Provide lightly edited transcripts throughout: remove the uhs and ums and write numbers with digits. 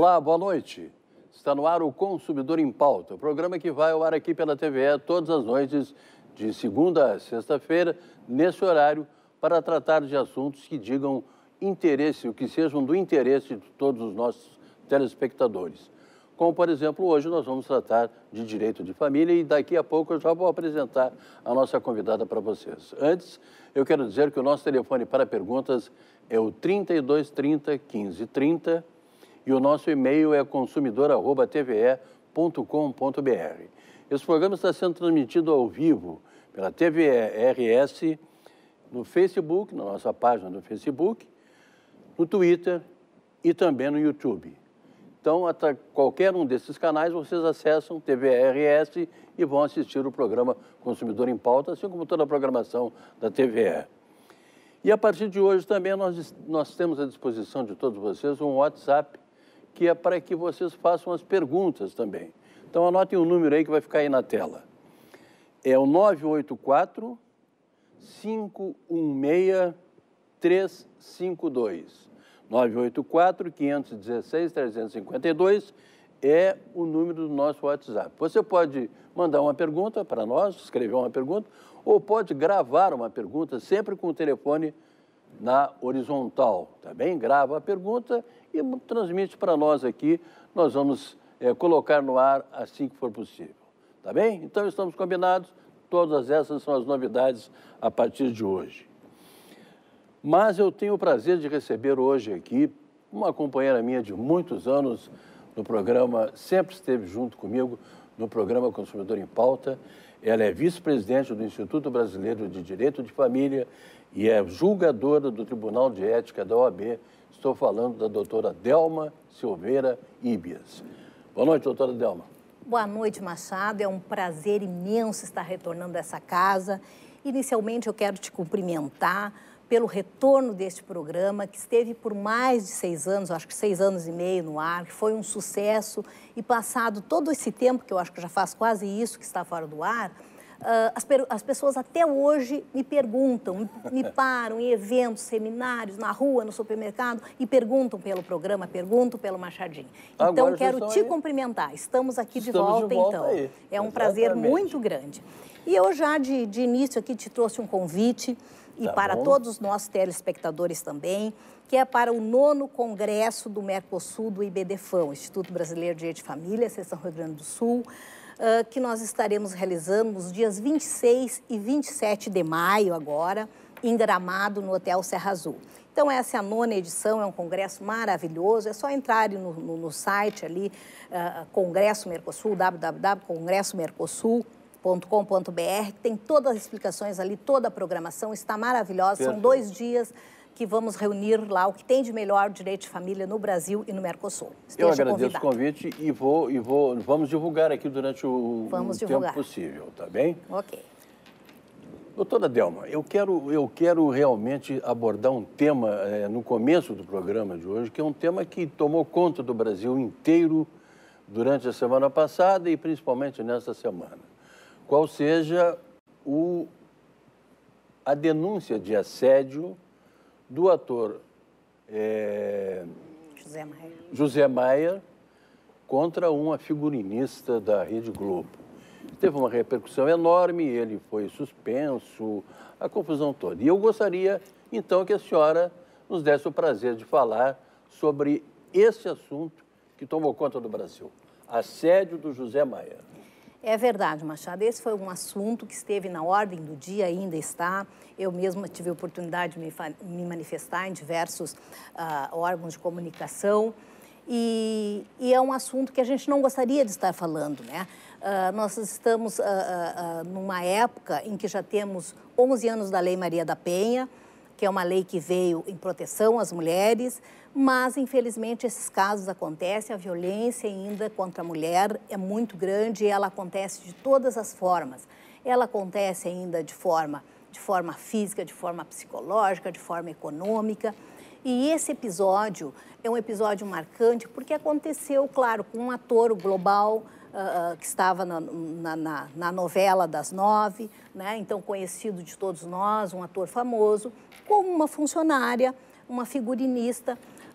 Olá, boa noite. Está no ar o Consumidor em Pauta, o programa que vai ao ar aqui pela TVE todas as noites, de segunda a sexta-feira, nesse horário, para tratar de assuntos que digam interesse, o que sejam do interesse de todos os nossos telespectadores. Como, por exemplo, hoje nós vamos tratar de direito de família e daqui a pouco eu já vou apresentar a nossa convidada para vocês. Antes, eu quero dizer que o nosso telefone para perguntas é o 3230 1530 e o nosso e-mail é consumidor@tve.com.br. Esse programa está sendo transmitido ao vivo pela TVE RS no Facebook, na nossa página do Facebook, no Twitter e também no YouTube. Então, até qualquer um desses canais, vocês acessam TVE-RS e vão assistir o programa Consumidor em Pauta, assim como toda a programação da TVE. E a partir de hoje também nós temos à disposição de todos vocês um WhatsApp, que é para que vocês façam as perguntas também. Então, anotem o número aí que vai ficar aí na tela. É o 984-516-352. 984-516-352 é o número do nosso WhatsApp. Você pode mandar uma pergunta para nós, escrever uma pergunta, ou pode gravar uma pergunta, sempre com o telefone na horizontal, tá bem? Grava a pergunta e transmite para nós aqui. Nós vamos colocar no ar assim que for possível, tá bem? Então, estamos combinados. Todas essas são as novidades a partir de hoje. Mas eu tenho o prazer de receber hoje aqui uma companheira minha de muitos anos no programa, sempre esteve junto comigo no programa Consumidor em Pauta. Ela é vice-presidente do Instituto Brasileiro de Direito de Família e é julgadora do Tribunal de Ética da OAB. Estou falando da doutora Delma Silveira Ibias. Boa noite, doutora Delma. Boa noite, Machado. É um prazer imenso estar retornando a essa casa. Inicialmente, eu quero te cumprimentar pelo retorno deste programa, que esteve por mais de 6 anos, acho que 6 anos e meio no ar, que foi um sucesso, e passado todo esse tempo, que eu acho que já faz quase isso que está fora do ar, as pessoas até hoje me perguntam, me param em eventos, seminários, na rua, no supermercado, e perguntam pelo programa, perguntam pelo Machadinho. Então, agora quero te cumprimentar. Estamos aqui de volta, então. Aí. É um prazer muito grande. E eu já, de início aqui, te trouxe um convite, e para todos os nossos telespectadores também, que é para o 9º Congresso do Mercosul do IBDFAM, Instituto Brasileiro de Direito de Família, Seção Rio Grande do Sul, que nós estaremos realizando nos dias 26 e 27 de maio agora, em Gramado, no Hotel Serra Azul. Então, essa é a 9ª edição, é um congresso maravilhoso, é só entrar no site ali, Congresso Mercosul, www.congressomercosul.com.br, tem todas as explicações ali, toda a programação, está maravilhosa. Perfeito. São 2 dias que vamos reunir lá o que tem de melhor direito de família no Brasil e no Mercosul. Eu agradeço o convite e vamos divulgar aqui durante o tempo possível, tá bem? Ok. Doutora Delma, eu quero realmente abordar um tema no começo do programa de hoje, que é um tema que tomou conta do Brasil inteiro durante a semana passada e principalmente nesta semana. Qual seja a denúncia de assédio do ator José Maier contra uma figurinista da Rede Globo. Teve uma repercussão enorme, ele foi suspenso, a confusão toda. E eu gostaria, então, que a senhora nos desse o prazer de falar sobre esse assunto que tomou conta do Brasil, assédio do José Maier. É verdade, Machado. Esse foi um assunto que esteve na ordem do dia, ainda está. Eu mesma tive a oportunidade de me manifestar em diversos órgãos de comunicação. E é um assunto que a gente não gostaria de estar falando, né? Nós estamos numa época em que já temos 11 anos da Lei Maria da Penha, que é uma lei que veio em proteção às mulheres, mas, infelizmente, esses casos acontecem, a violência ainda contra a mulher é muito grande e ela acontece de todas as formas. Ela acontece ainda de forma física, de forma psicológica, de forma econômica. E esse episódio é um episódio marcante porque aconteceu, claro, com um ator global que estava na novela das 9, né? Então conhecido de todos nós, um ator famoso, com uma funcionária, uma figurinista,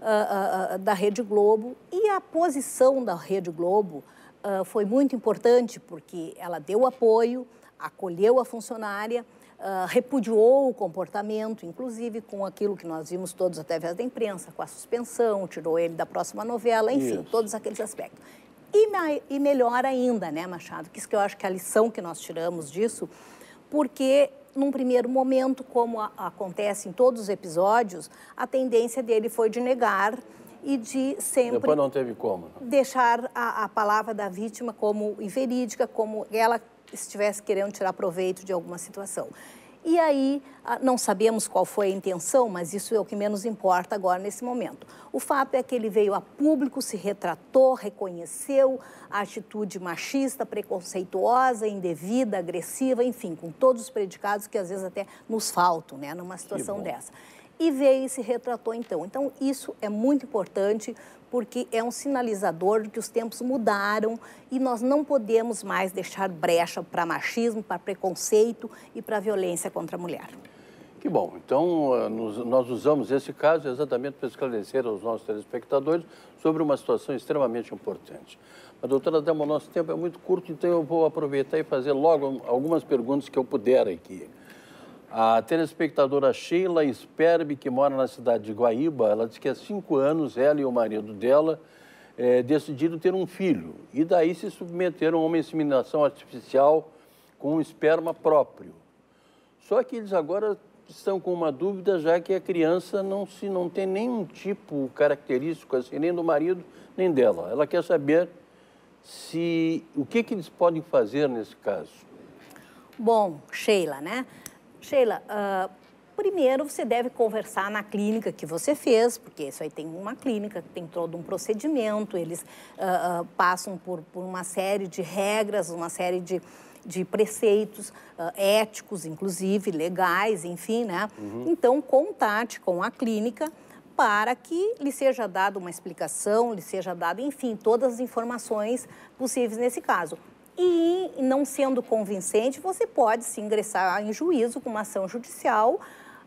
da Rede Globo. E a posição da Rede Globo foi muito importante, porque ela deu apoio, acolheu a funcionária, repudiou o comportamento, inclusive com aquilo que nós vimos todos através da imprensa, com a suspensão, tirou ele da próxima novela, enfim, todos aqueles aspectos. E melhor ainda, né, Machado, que isso que eu acho que é a lição que nós tiramos disso, porque num primeiro momento, como acontece em todos os episódios, a tendência dele foi de negar e de sempre... Depois não teve como. Deixar a palavra da vítima como inverídica, como ela estivesse querendo tirar proveito de alguma situação. E aí, não sabemos qual foi a intenção, mas isso é o que menos importa agora nesse momento. O fato é que ele veio a público, se retratou, reconheceu a atitude machista, preconceituosa, indevida, agressiva, enfim, com todos os predicados que às vezes até nos faltam, né, numa situação dessa. E veio e se retratou então. Então, isso é muito importante, porque é um sinalizador de que os tempos mudaram e nós não podemos mais deixar brecha para machismo, para preconceito e para violência contra a mulher. Que bom. Então, nós usamos esse caso exatamente para esclarecer aos nossos telespectadores sobre uma situação extremamente importante. Mas, doutora Delma, o nosso tempo é muito curto, então eu vou aproveitar e fazer logo algumas perguntas que eu puder aqui. A telespectadora Sheila Sperbi, que mora na cidade de Guaíba, ela diz que há 5 anos ela e o marido dela decidiram ter um filho. E daí se submeteram a uma inseminação artificial com um esperma próprio. Só que eles agora estão com uma dúvida, já que a criança não tem nenhum tipo característico, assim, nem do marido, nem dela. Ela quer saber o que eles podem fazer nesse caso. Bom, Sheila, né? Sheila, primeiro você deve conversar na clínica que você fez, porque isso aí tem uma clínica, tem todo um procedimento, eles passam por uma série de regras, uma série de preceitos éticos, inclusive, legais, enfim, né? Então, contate com a clínica para que lhe seja dada uma explicação, lhe seja dada, enfim, todas as informações possíveis nesse caso. E, não sendo convincente, você pode se ingressar em juízo com uma ação judicial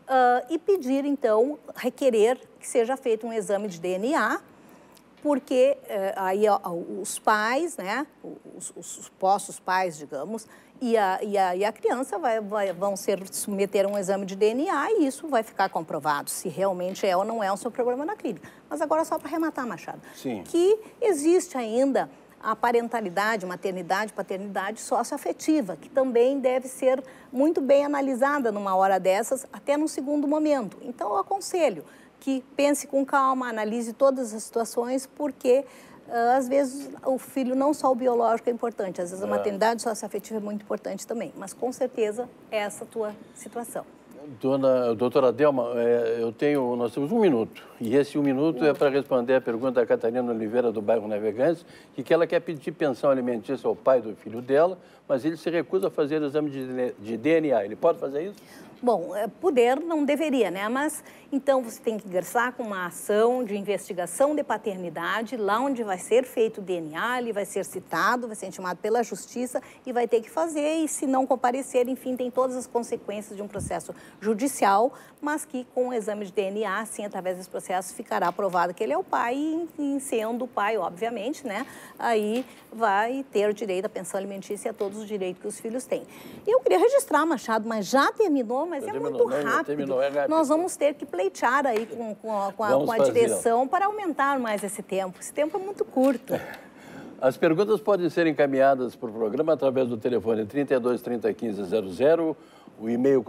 e pedir, então, requerer que seja feito um exame de DNA, porque aí os pais, né, os supostos pais, digamos, e a criança vão submeter a um exame de DNA e isso vai ficar comprovado se realmente é ou não é o seu problema na clínica. Mas agora só para arrematar, Machado, que existe ainda a parentalidade, maternidade, paternidade socioafetiva, que também deve ser muito bem analisada numa hora dessas, até num segundo momento. Então, eu aconselho que pense com calma, analise todas as situações, porque, às vezes, o filho, não só o biológico é importante, às vezes a maternidade socioafetiva é muito importante também, mas, com certeza, é essa a tua situação. Doutora Delma, nós temos 1 minuto, e esse 1 minuto é para responder a pergunta da Catarina Oliveira, do bairro Navegantes, que ela quer pedir pensão alimentícia ao pai do filho dela, mas ele se recusa a fazer o exame de DNA. Ele pode fazer isso? Bom, poder não deveria, né? Mas, então, você tem que ingressar com uma ação de investigação de paternidade, lá onde vai ser feito o DNA, ele vai ser citado, vai ser chamado pela justiça e vai ter que fazer, e se não comparecer, enfim, tem todas as consequências de um processo judicial, mas que com o exame de DNA, sim, através desse processo, ficará provado que ele é o pai, e sendo o pai, obviamente, né? Aí vai ter o direito à pensão alimentícia e a todos os direitos que os filhos têm. Eu queria registrar, Machado, mas já terminou, mas é muito rápido. Nós vamos ter que pleitear aí com a direção para aumentar mais esse tempo. Esse tempo é muito curto. As perguntas podem ser encaminhadas para o programa através do telefone 32 30 15 00, o e-mail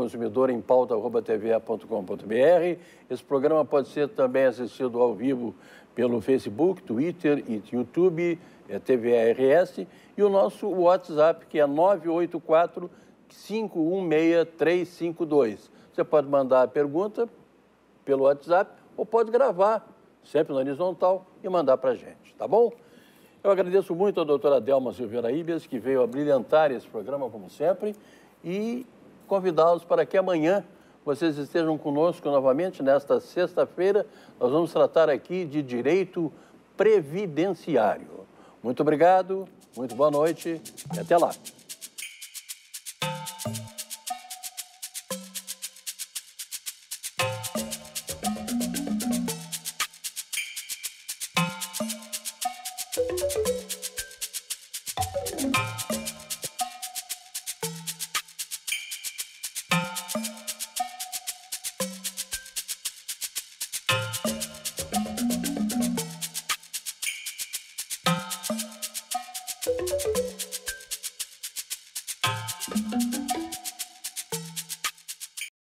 consumidor@tva.com.br. Esse programa pode ser também assistido ao vivo pelo Facebook, Twitter e YouTube, TVARS, e o nosso WhatsApp, que é 984-516-352. Você pode mandar a pergunta pelo WhatsApp ou pode gravar, sempre na horizontal, e mandar para a gente, tá bom? Eu agradeço muito a doutora Delma Silveira Ibias, que veio a brilhantar esse programa, como sempre, e convidá-los para que amanhã vocês estejam conosco novamente. Nesta sexta-feira, nós vamos tratar aqui de direito previdenciário. Muito obrigado, muito boa noite e até lá.